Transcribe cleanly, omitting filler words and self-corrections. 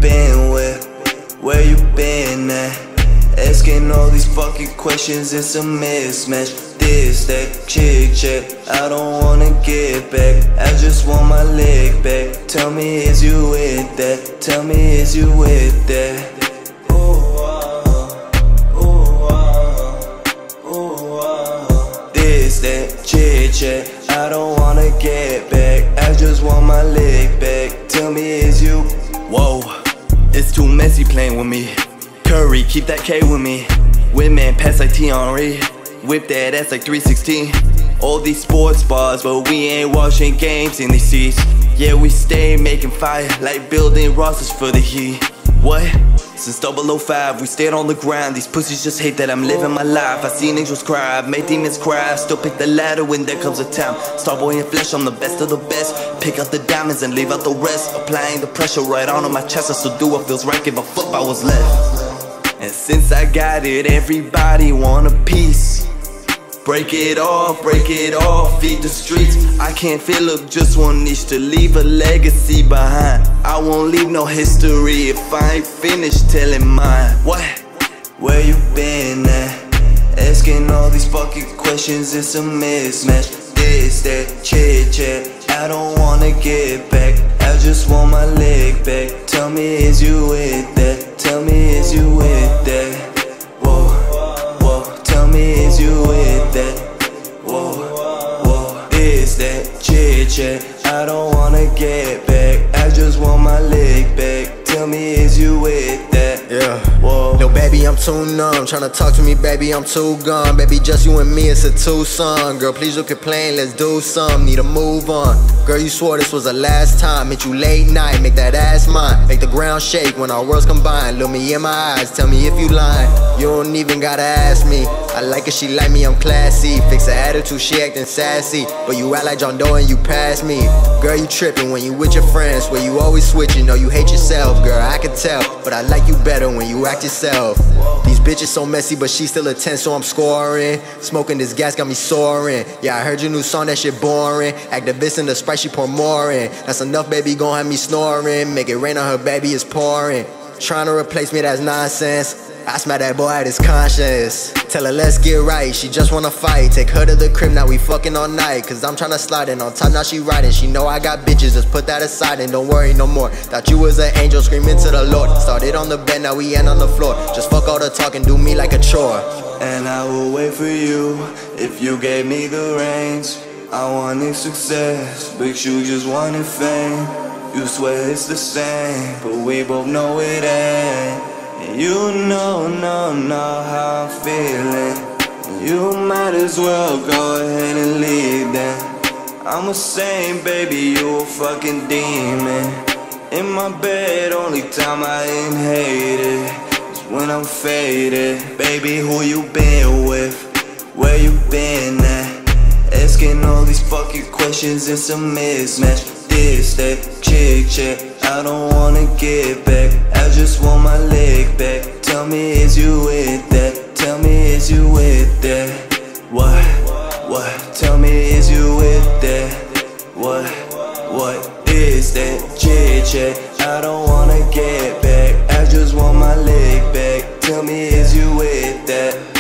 been with? Where you been at? Asking all these fucking questions, it's a mismatch. This, that, chick, check, I don't wanna get back, I just want my leg back. Tell me, is you with that? Tell me, is you with that? This, that, chick, check, I don't wanna get back, I just want my leg back. Tell me, is you? Whoa, it's too messy playing with me. Curry, keep that K with me. Women pass like T. Henry. Whip that ass like 316. All these sports bars, but we ain't watching games in these seats. Yeah, we stay making fire like building rosters for the Heat. What? Since 005, we stayed on the ground. These pussies just hate that I'm living my life. I seen angels cry, I've made demons cry. I still pick the ladder when there comes a time. Starboy in flesh, I'm the best of the best. Pick out the diamonds and leave out the rest. Applying the pressure right onto my chest. I still do what feels right, give a fuck about what's left. And since I got it, everybody want a piece. Break it off, feed the streets. I can't fill up just one niche to leave a legacy behind. I won't leave no history if I ain't finished telling mine. What? Where you been at? Asking all these fucking questions, it's a mismatch. This, that, chit chat, I don't wanna get back, I just want my leg back. Tell me, is you with that? Tell me, is you with that? Whoa, whoa, tell me, is you with that? Whoa, whoa, is that chit chat? I don't wanna get back, I just want my leg back. Tell me, is you with that? Yeah. Whoa. No, baby, I'm too numb. Tryna talk to me, baby, I'm too gone. Baby, just you and me, it's a two-song. Girl, please don't complain, let's do some. Need to move on. Girl, you swore this was the last time. Hit you late night, make that ass mine. Make the ground shake when our worlds combine. Look me in my eyes, tell me if you lying. You don't even gotta ask me. I like it, she like me, I'm classy. Fix her attitude, she acting sassy. But you act like John Doe and you pass me. Girl, you tripping when you with your friends. Where you always switching, know you hate yourself. Girl, I can tell, but I like you better when you act yourself. These bitches so messy, but she still a 10, so I'm scoring. Smoking this gas got me soaring. Yeah, I heard your new song, that shit boring. Activist in the Sprite, she pour more in. That's enough, baby, gon' have me snoring. Make it rain on her, baby, it's pouring. Trying to replace me, that's nonsense. I smack that boy at his conscience. Tell her let's get right, she just wanna fight. Take her to the crib, now we fucking all night. Cause I'm tryna slide in on top, now she riding. She know I got bitches, just put that aside and don't worry no more. Thought you was an angel, screaming to the Lord. Started on the bed, now we end on the floor. Just fuck all the talk and do me like a chore. And I will wait for you if you gave me the reins. I wanted success, but you just wanted fame. You swear it's the same, but we both know it ain't. And you know how I'm feeling. You might as well go ahead and leave then. I'm a saint, baby, you a fucking demon. In my bed, only time I ain't hated is when I'm faded. Baby, who you been with? Where you been at? Asking all these fucking questions, it's a mismatch. This, that, chick chat, I don't wanna get back, I just want my leg back. Tell me, is you with that? Tell me, is you with that? What? Tell me, is you with that? What is that chit chat? I don't wanna get back, I just want my leg back. Tell me, is you with that?